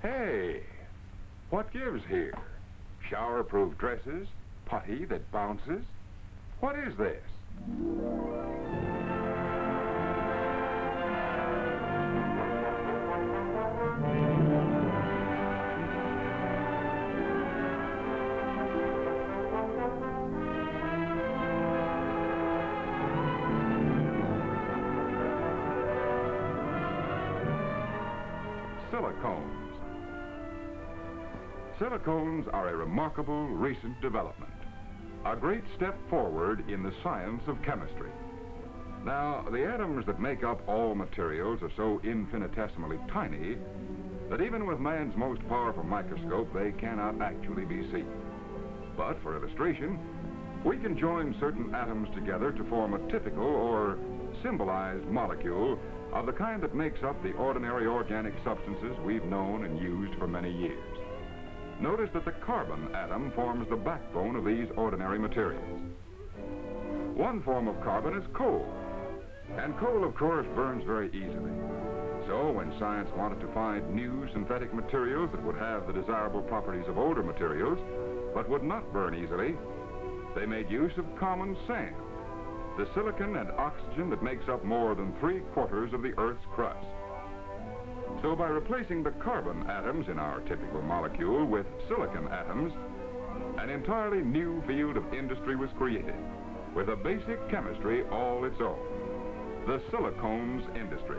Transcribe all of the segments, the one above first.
Hey, what gives here? Shower-proof dresses? Putty that bounces? What is this? Silicones. Silicones are a remarkable recent development, a great step forward in the science of chemistry. Now, the atoms that make up all materials are so infinitesimally tiny that even with man's most powerful microscope, they cannot actually be seen. But for illustration, we can join certain atoms together to form a typical or symbolized molecule of the kind that makes up the ordinary organic substances we've known and used for many years. Notice that the carbon atom forms the backbone of these ordinary materials. One form of carbon is coal, and coal, of course, burns very easily. So when science wanted to find new synthetic materials that would have the desirable properties of older materials, but would not burn easily, they made use of common sand, the silicon and oxygen that makes up more than 3/4 of the Earth's crust. So by replacing the carbon atoms in our typical molecule with silicon atoms, an entirely new field of industry was created, with a basic chemistry all its own, the silicones industry.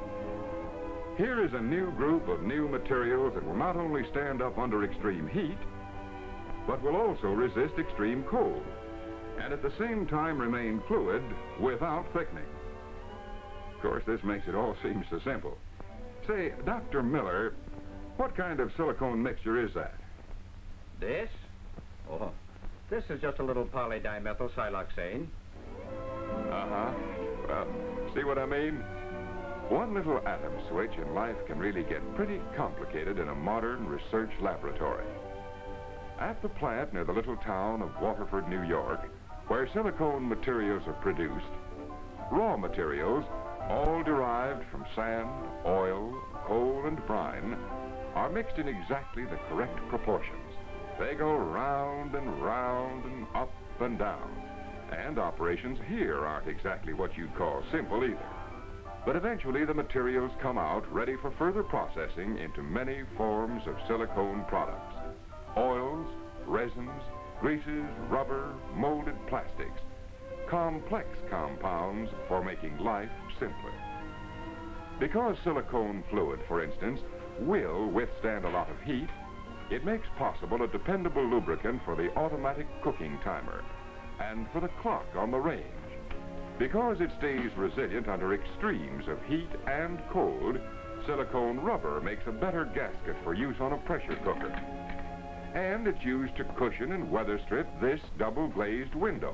Here is a new group of new materials that will not only stand up under extreme heat, but will also resist extreme cold, and at the same time remain fluid without thickening. Of course, this makes it all seem so simple. Say, Dr. Miller, what kind of silicone mixture is that? This? Oh, this is just a little polydimethylsiloxane. Uh-huh. Well, see what I mean? One little atom switch and life can really get pretty complicated in a modern research laboratory. At the plant near the little town of Waterford, New York, where silicone materials are produced, raw materials, all derived from sand, oil, coal, and brine, are mixed in exactly the correct proportions. They go round and round and up and down. And operations here aren't exactly what you'd call simple either. But eventually the materials come out ready for further processing into many forms of silicone products. Oils, resins, greases, rubber, molded plastics. Complex compounds for making life simpler. Because silicone fluid, for instance, will withstand a lot of heat, it makes possible a dependable lubricant for the automatic cooking timer and for the clock on the range. Because it stays resilient under extremes of heat and cold, silicone rubber makes a better gasket for use on a pressure cooker. And it's used to cushion and weather strip this double-glazed window.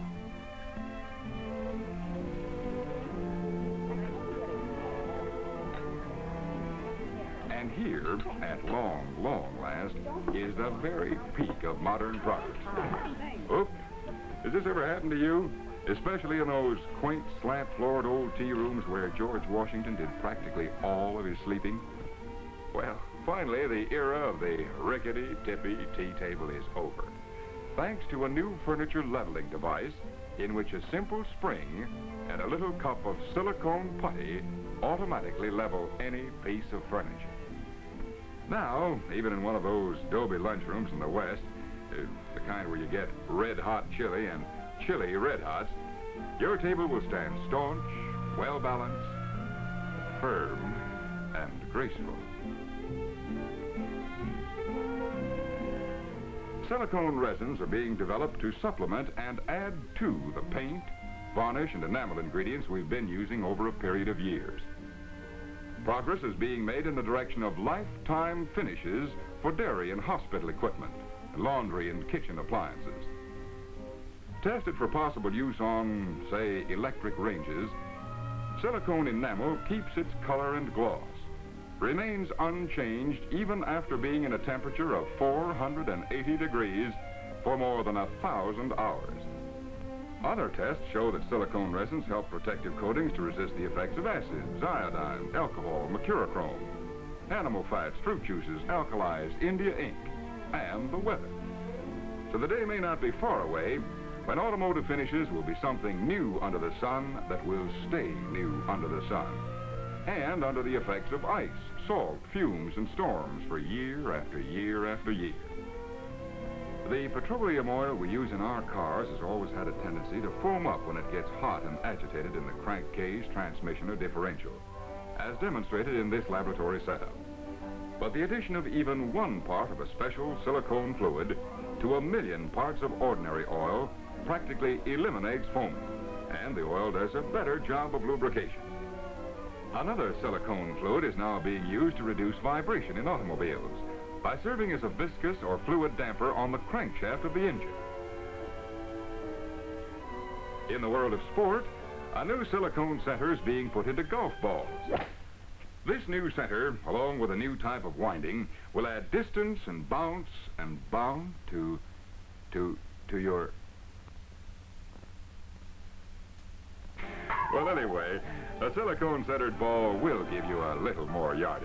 And here, at long, long last, is the very peak of modern progress. Oop, has this ever happened to you? Especially in those quaint, slant-floored old tea rooms where George Washington did practically all of his sleeping? Well, finally, the era of the rickety, tippy tea table is over, thanks to a new furniture leveling device in which a simple spring and a little cup of silicone putty automatically level any piece of furniture. Now, even in one of those Dobie lunchrooms in the West, the kind where you get red-hot chili and chili red-hots, your table will stand staunch, well-balanced, firm, and graceful. Silicone resins are being developed to supplement and add to the paint, varnish, and enamel ingredients we've been using over a period of years. Progress is being made in the direction of lifetime finishes for dairy and hospital equipment, laundry and kitchen appliances. Tested for possible use on, say, electric ranges, silicone enamel keeps its color and gloss, remains unchanged even after being in a temperature of 480 degrees for more than 1,000 hours. Other tests show that silicone resins help protective coatings to resist the effects of acids, iodine, alcohol, mercurochrome. animal fats, fruit juices, alkalis, India ink, and the weather. So the day may not be far away when automotive finishes will be something new under the sun that will stay new under the sun, and under the effects of ice, salt, fumes, and storms for year after year after year. The petroleum oil we use in our cars has always had a tendency to foam up when it gets hot and agitated in the crankcase, transmission, or differential, as demonstrated in this laboratory setup. But the addition of even one part of a special silicone fluid to 1,000,000 parts of ordinary oil practically eliminates foaming, and the oil does a better job of lubrication. Another silicone fluid is now being used to reduce vibration in automobiles by serving as a viscous or fluid damper on the crankshaft of the engine. In the world of sport, a new silicone center is being put into golf balls. This new center, along with a new type of winding, will add distance and bounce and bound to your... Well, anyway, a silicone-centered ball will give you a little more yardage.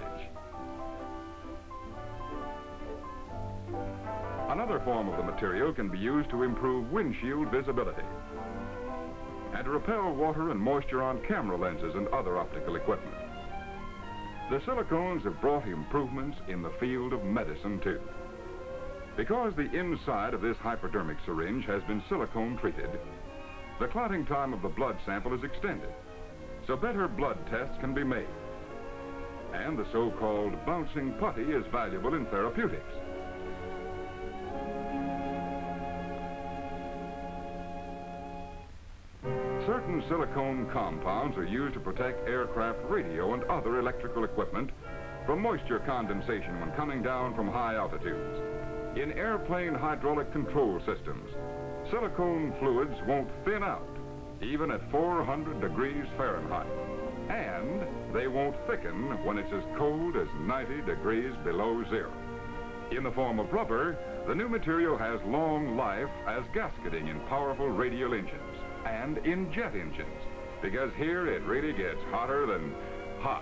Another form of the material can be used to improve windshield visibility and to repel water and moisture on camera lenses and other optical equipment. The silicones have brought improvements in the field of medicine, too. Because the inside of this hypodermic syringe has been silicone treated, the clotting time of the blood sample is extended, so better blood tests can be made. And the so-called bouncing putty is valuable in therapeutics. Certain silicone compounds are used to protect aircraft radio and other electrical equipment from moisture condensation when coming down from high altitudes. In airplane hydraulic control systems, silicone fluids won't thin out, even at 400 degrees Fahrenheit. And they won't thicken when it's as cold as 90 degrees below zero. In the form of rubber, the new material has long life as gasketing in powerful radial engines and in jet engines, because here it really gets hotter than hot.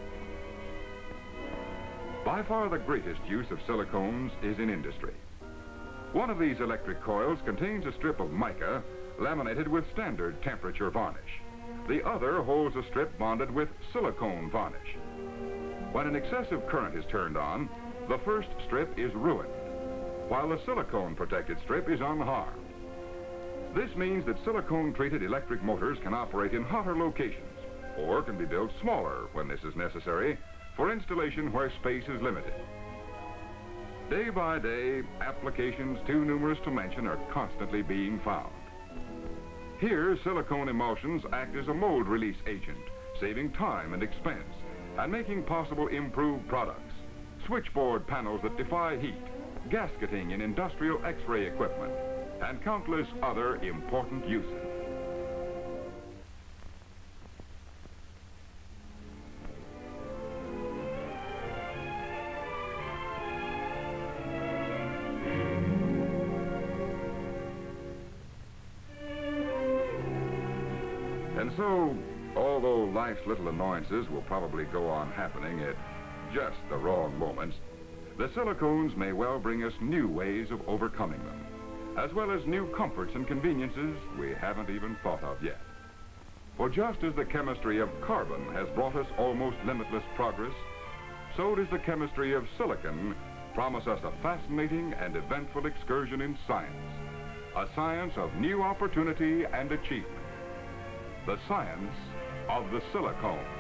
By far the greatest use of silicones is in industry. One of these electric coils contains a strip of mica laminated with standard temperature varnish. The other holds a strip bonded with silicone varnish. When an excessive current is turned on, the first strip is ruined, while the silicone protected strip is unharmed. This means that silicone-treated electric motors can operate in hotter locations, or can be built smaller when this is necessary, for installation where space is limited. Day by day, applications too numerous to mention are constantly being found. Here, silicone emulsions act as a mold release agent, saving time and expense, and making possible improved products. Switchboard panels that defy heat, gasketing in industrial X-ray equipment, and countless other important uses. And so, although life's little annoyances will probably go on happening at just the wrong moments, the silicones may well bring us new ways of overcoming them, as well as new comforts and conveniences we haven't even thought of yet. For just as the chemistry of carbon has brought us almost limitless progress, so does the chemistry of silicon promise us a fascinating and eventful excursion in science, a science of new opportunity and achievement, the science of the silicone.